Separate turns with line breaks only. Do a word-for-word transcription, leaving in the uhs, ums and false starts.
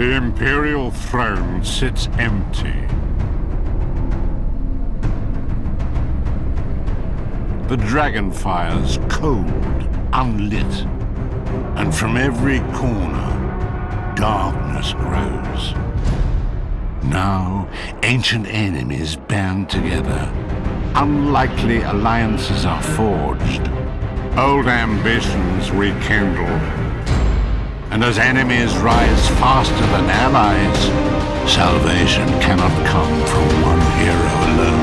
The Imperial throne sits empty. The dragon fire's cold, unlit, and from every corner, darkness grows. Now, ancient enemies band together. Unlikely alliances are forged. Old ambitions rekindle. And as enemies rise faster than allies, salvation cannot come from one hero alone.